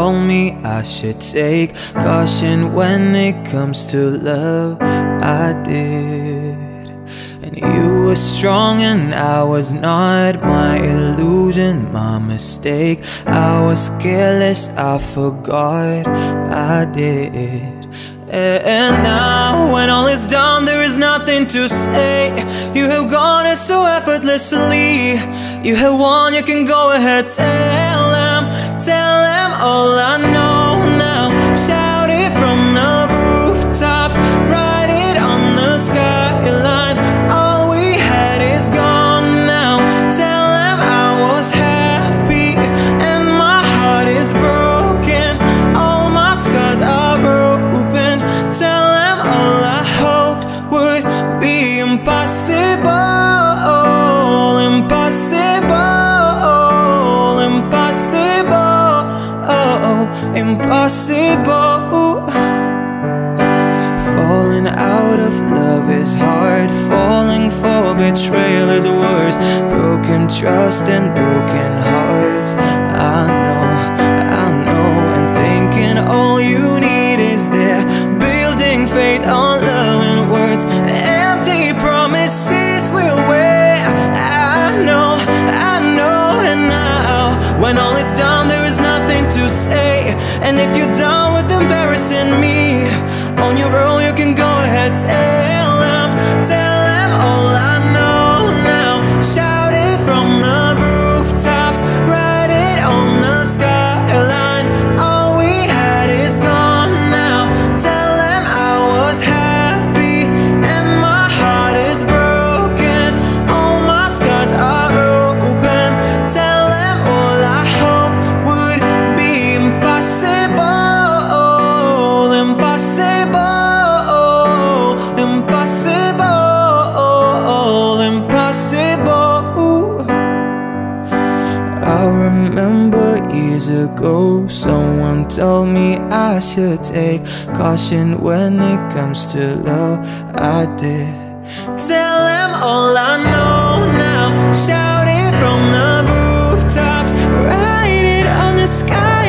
told me I should take caution when it comes to love. I did. And you were strong and I was not. My illusion, my mistake. I was careless, I forgot. I did. And now when all is done, there is nothing to say. You have gone it so effortlessly. You have won, you can go ahead. Tell them all I know now. Shout it from the rooftops, write it on the skyline. All we had is gone now. Tell them I was happy and my heart is broken. All my scars are broken. Tell them all I hoped would be impossible. Impossible. Falling out of love is hard. Falling for betrayal is worse. Broken trust and broken hearts. I know. And thinking all you need is there. Building faith on love and words. Empty promises will wear. I know. And now when all is done, there is nothing to say. And if you're done with embarrassing me, on your own you can go ahead. Tell them all I know now. Shout it from the rooftops, write it on the skyline. All we had is gone now. Tell them I was happy and my heart is broken. All my scars are open. Tell them all I hope would be impossible. I remember years ago, someone told me I should take caution when it comes to love. I did. Tell them all I know now. Shout it from the rooftops, write it on the sky.